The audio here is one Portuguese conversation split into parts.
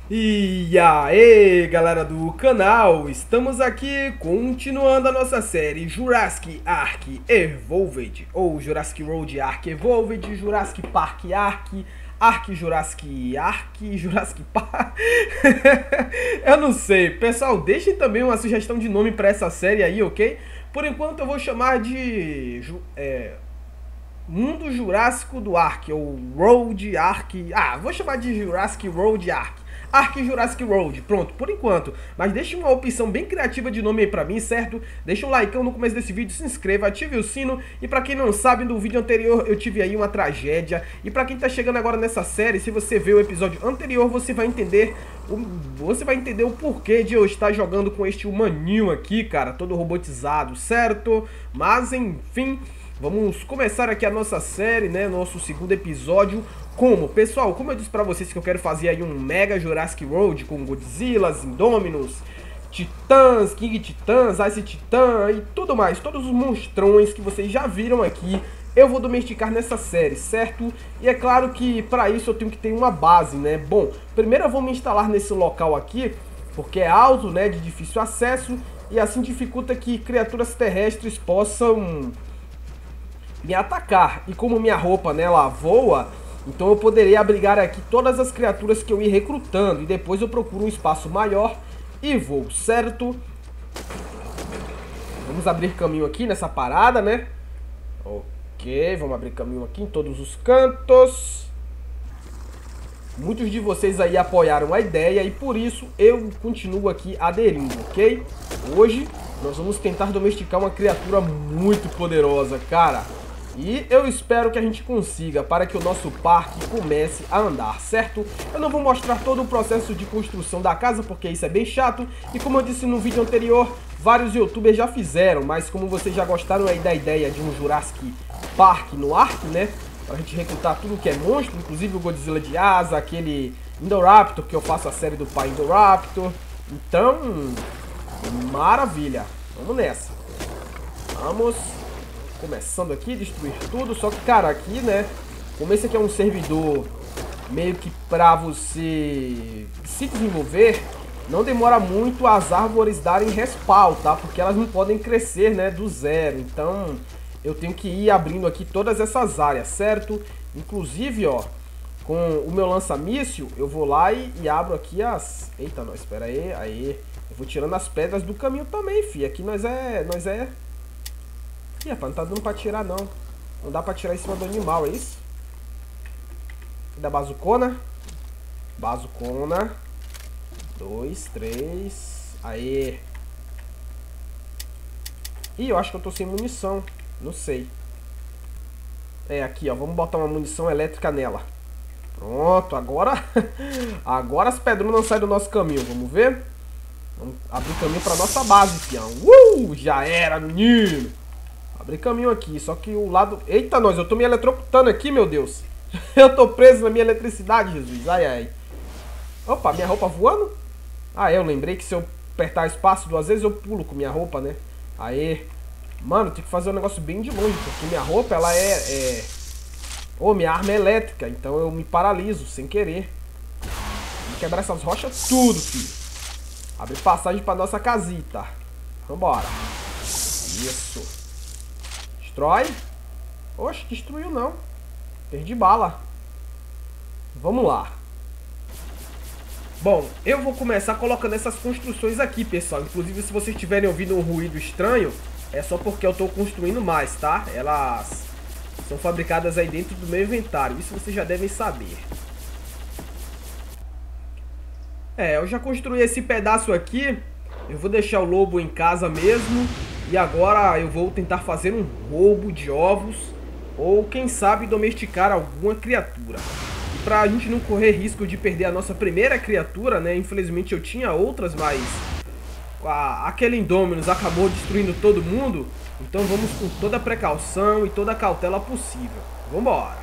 E aí, galera do canal, estamos aqui continuando a nossa série Jurassic Ark Evolved, ou Jurassic World Ark Evolved, Jurassic Park Ark, Ark Jurassic Ark, Jurassic Park. Eu não sei, pessoal, deixem também uma sugestão de nome para essa série aí, ok? Por enquanto eu vou chamar de Mundo Jurássico do Ark, ou Road Ark. Ah, vou chamar de Jurassic Road Ark. Ark Jurassic World, pronto, por enquanto. Mas deixe uma opção bem criativa de nome aí pra mim, certo? Deixa um like no começo desse vídeo, se inscreva, ative o sino. E pra quem não sabe, no vídeo anterior eu tive aí uma tragédia. E pra quem tá chegando agora nessa série, se você ver o episódio anterior, você vai entender o porquê de eu estar jogando com este humaninho aqui, cara, todo robotizado, certo? Mas enfim, vamos começar aqui a nossa série, né, nosso segundo episódio. Pessoal, como eu disse pra vocês que eu quero fazer aí um Mega Jurassic World com Godzilla, Indominus, Titãs, King Titãs, Ice Titã e tudo mais, todos os monstrões que vocês já viram aqui, eu vou domesticar nessa série, certo? E é claro que para isso eu tenho que ter uma base, né? Bom, primeiro eu vou me instalar nesse local aqui, porque é alto, né, de difícil acesso, e assim dificulta que criaturas terrestres possam me atacar. E como minha roupa, né, ela voa, então eu poderia abrigar aqui todas as criaturas que eu ir recrutando. E depois eu procuro um espaço maior e vou, certo? Vamos abrir caminho aqui nessa parada, né? Ok, vamos abrir caminho aqui em todos os cantos. Muitos de vocês aí apoiaram a ideia e por isso eu continuo aqui aderindo, ok? Hoje nós vamos tentar domesticar uma criatura muito poderosa, cara. E eu espero que a gente consiga para que o nosso parque comece a andar, certo? Eu não vou mostrar todo o processo de construção da casa porque isso é bem chato. E como eu disse no vídeo anterior, vários youtubers já fizeram. Mas como vocês já gostaram aí da ideia de um Jurassic Park no Ark, né? Pra gente recrutar tudo que é monstro, inclusive o Godzilla de asa, aquele Indoraptor, que eu faço a série do pai Indoraptor. Então, maravilha. Vamos nessa. Vamos... Começando aqui, destruir tudo. Só que, cara, aqui, né, como esse aqui é um servidor meio que pra você se desenvolver, não demora muito as árvores darem respawn, tá? Porque elas não podem crescer, né, do zero. Então, eu tenho que ir abrindo aqui todas essas áreas, certo? Inclusive, ó, com o meu lança-míssil, eu vou lá e abro aqui as... Eita, nós, espera aí, aí. Eu vou tirando as pedras do caminho também, fi. Aqui nós é... Ih, rapaz, não tá dando pra tirar, não. Não dá pra tirar em cima do animal, é isso? Da bazucona. Bazucona. 2, 3. Aê. Ih, eu acho que eu tô sem munição. Não sei. É, aqui, ó. Vamos botar uma munição elétrica nela. Pronto, agora... agora as pedronas saem do nosso caminho. Vamos ver? Vamos abrir caminho pra nossa base, fião. Já era, menino. Abri caminho aqui, só que o lado... Eita, nós, eu tô me eletrocutando aqui, meu Deus. Eu tô preso na minha eletricidade, Jesus. Ai, ai. Opa, minha roupa voando? Ah, eu lembrei que se eu apertar espaço 2 vezes, eu pulo com minha roupa, né? Aê. Mano, tem que fazer um negócio bem de longe, porque minha roupa, ela minha arma é elétrica, então eu me paraliso, sem querer. Vou quebrar essas rochas tudo, filho. Abrir passagem pra nossa casita. Vambora. Isso. Destrói. Oxe, destruiu não. Perdi bala. Vamos lá. Bom, eu vou começar colocando essas construções aqui, pessoal. Inclusive, se vocês estiverem ouvindo um ruído estranho, é só porque eu estou construindo mais, tá? Elas são fabricadas aí dentro do meu inventário. Isso vocês já devem saber. É, eu já construí esse pedaço aqui. Eu vou deixar o lobo em casa mesmo. E agora eu vou tentar fazer um roubo de ovos. Ou quem sabe domesticar alguma criatura. E pra gente não correr risco de perder a nossa primeira criatura, né? Infelizmente eu tinha outras, mas aquele Indominus acabou destruindo todo mundo. Então vamos com toda a precaução e toda a cautela possível. Vambora.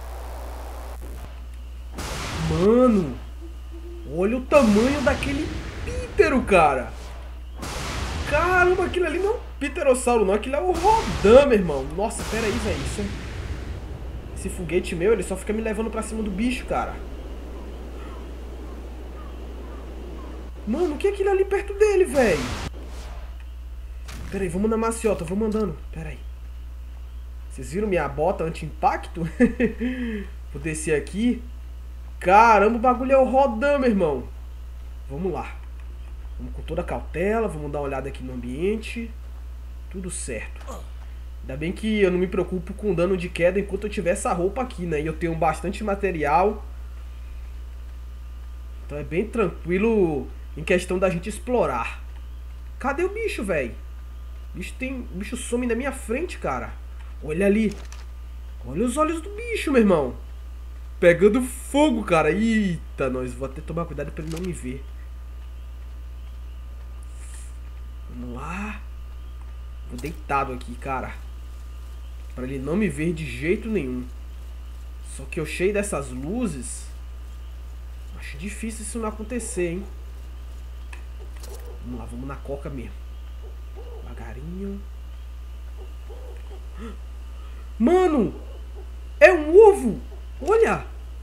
Mano, olha o tamanho daquele pítero, cara. Caramba, aquilo ali não é um pterossauro, não. Aquilo é o Rodan, meu irmão. Nossa, pera aí, velho. Esse foguete meu, ele só fica me levando pra cima do bicho, cara. Mano, o que é aquilo ali perto dele, velho? Pera aí, vamos na maciota, vamos andando. Pera aí. Vocês viram minha bota anti-impacto? Vou descer aqui. Caramba, o bagulho é o Rodan, meu irmão. Vamos lá. Vamos com toda a cautela, vamos dar uma olhada aqui no ambiente. Tudo certo. Ainda bem que eu não me preocupo com dano de queda enquanto eu tiver essa roupa aqui, né? E eu tenho bastante material. Então é bem tranquilo em questão da gente explorar. Cadê o bicho, velho? O bicho some na minha frente, cara. Olha ali. Olha os olhos do bicho, meu irmão. Pegando fogo, cara. Eita, nós vou até tomar cuidado pra ele não me ver. Vamos lá. Vou deitado aqui, cara. Pra ele não me ver de jeito nenhum. Só que eu cheio dessas luzes. Acho difícil isso não acontecer, hein. Vamos lá, vamos na coca mesmo. Devagarinho. Mano! É um ovo! Olha!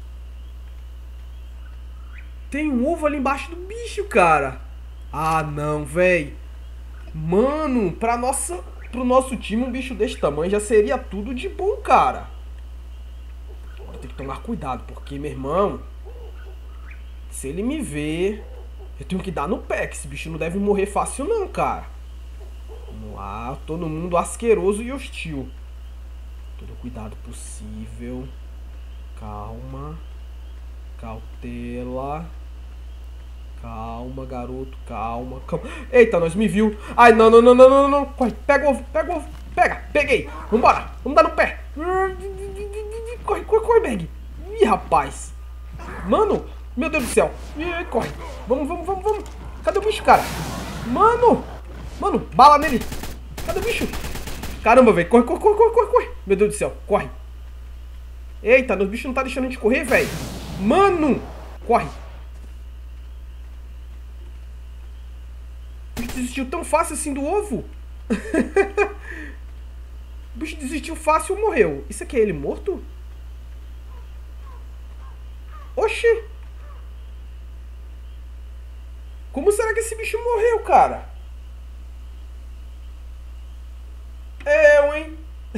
Tem um ovo ali embaixo do bicho, cara. Ah, não, véi. Mano, pro nosso time um bicho desse tamanho já seria tudo de bom, cara. Agora tem que tomar cuidado, porque, meu irmão, se ele me ver, eu tenho que dar no pé, que esse bicho não deve morrer fácil não, cara. Vamos lá, tô no mundo asqueroso e hostil. Todo cuidado possível. Calma. Cautela. Calma, garoto, calma, calma. Eita, nós me viu. Ai, não, não, não, não, não, não. Corre, pega o ovo, pega o ovo. Pega, peguei. Vambora, vamos dar no pé. Corre, corre, corre, Berg. Ih, rapaz. Mano, meu Deus do céu. Ih, corre. Vamos, vamos, vamos, vamos. Cadê o bicho, cara? Mano. Mano, bala nele. Cadê o bicho? Caramba, velho. Corre, corre, corre, corre, corre, corre. Meu Deus do céu, corre. Eita, o bicho não tá deixando a gente correr, velho. Mano, corre. O bicho desistiu tão fácil assim do ovo? O bicho desistiu fácil e morreu. Isso aqui é ele morto? Oxi! Como será que esse bicho morreu, cara? Eu, hein?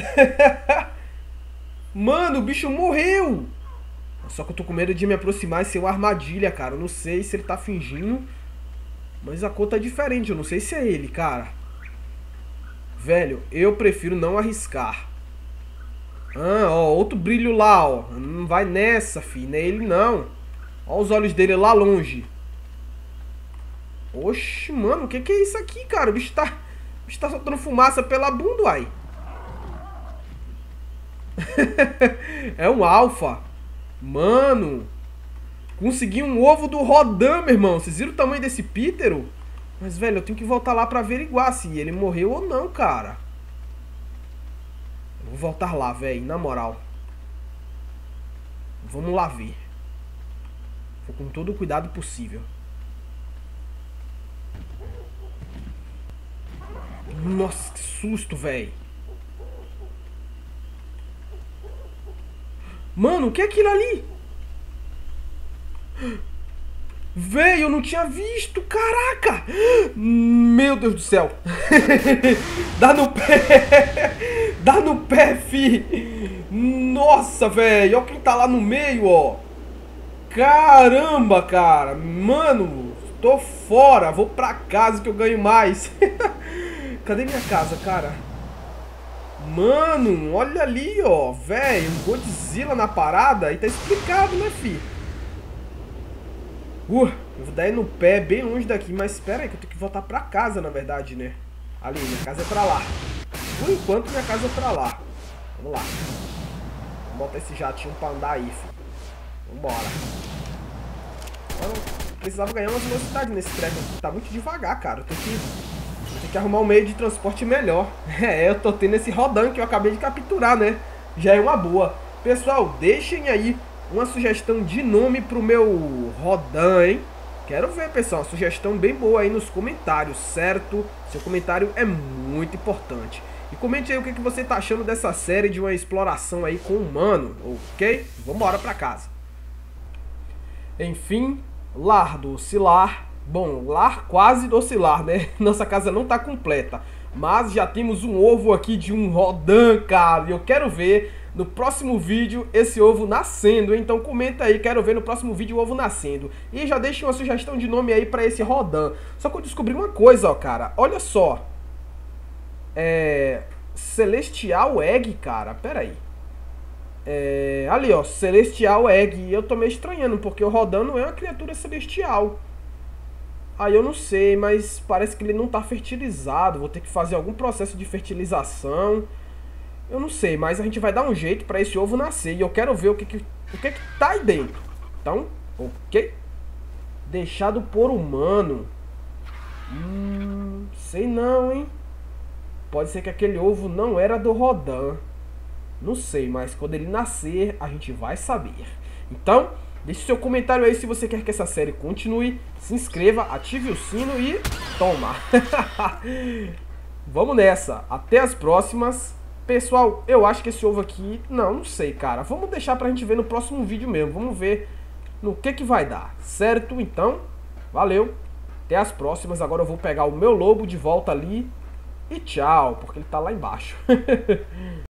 Mano, o bicho morreu! Só que eu tô com medo de me aproximar e ser uma armadilha, cara. Eu não sei se ele tá fingindo, mas a cor tá diferente. Eu não sei se é ele, cara. Velho, eu prefiro não arriscar. Ah, ó, outro brilho lá, ó. Não vai nessa, fi. Não é ele, não. Ó os olhos dele lá longe. Oxe, mano, o que é isso aqui, cara? O bicho tá soltando fumaça pela bunda, uai. É um alfa. Mano, consegui um ovo do Rodan, meu irmão. Vocês viram o tamanho desse pítero? Mas, velho, eu tenho que voltar lá pra averiguar se ele morreu ou não, cara. Eu vou voltar lá, velho, na moral. Vamos lá ver. Vou com todo o cuidado possível. Nossa, que susto, velho. Mano, o que é aquilo ali? Véi, eu não tinha visto, caraca! Meu Deus do céu! Dá no pé! Dá no pé, fi! Nossa, velho! Olha quem tá lá no meio, ó! Caramba, cara! Mano, tô fora! Vou pra casa que eu ganho mais! Cadê minha casa, cara? Mano, olha ali, ó! Velho, um Godzilla na parada! Aí tá explicado, né, fi? Eu vou dar aí no pé, bem longe daqui, mas espera aí que eu tenho que voltar pra casa, na verdade, né? Ali, minha casa é pra lá. Por enquanto, minha casa é pra lá. Vamos lá. Vamos botar esse jatinho pra andar aí, filho. Vambora. Agora, eu precisava ganhar uma velocidade nesse treco aqui. Tá muito devagar, cara. Eu tenho que arrumar um meio de transporte melhor. É, eu tô tendo esse Rodan que eu acabei de capturar, né? Já é uma boa. Pessoal, deixem aí uma sugestão de nome pro meu Rodan, hein? Quero ver, pessoal, uma sugestão bem boa aí nos comentários, certo? Seu comentário é muito importante. E comente aí o que você tá achando dessa série de uma exploração aí com humano, ok? Vambora pra casa. Enfim, lar do Cilar, Bom, lar quase doce lar, né? Nossa casa não tá completa. Mas já temos um ovo aqui de um Rodan, cara. E eu quero ver no próximo vídeo esse ovo nascendo. Então comenta aí, quero ver no próximo vídeo o ovo nascendo. E já deixa uma sugestão de nome aí pra esse Rodan. Só que eu descobri uma coisa, ó, cara. Olha só. Celestial Egg, cara. Pera aí. Ali, ó. Celestial Egg. E eu tô meio estranhando, porque o Rodan não é uma criatura celestial. Aí eu não sei, mas parece que ele não tá fertilizado. Vou ter que fazer algum processo de fertilização. Eu não sei, mas a gente vai dar um jeito pra esse ovo nascer. E eu quero ver o que tá aí dentro. Então, ok? Deixado por humano. Sei não, hein? Pode ser que aquele ovo não era do Rodan. Não sei, mas quando ele nascer, a gente vai saber. Então, deixe seu comentário aí se você quer que essa série continue. Se inscreva, ative o sino e toma! Vamos nessa. Até as próximas. Pessoal, eu acho que esse ovo aqui... Não sei, cara. Vamos deixar pra gente ver no próximo vídeo mesmo. Vamos ver no que vai dar. Certo? Então, valeu. Até as próximas. Agora eu vou pegar o meu lobo de volta ali. E tchau, porque ele tá lá embaixo.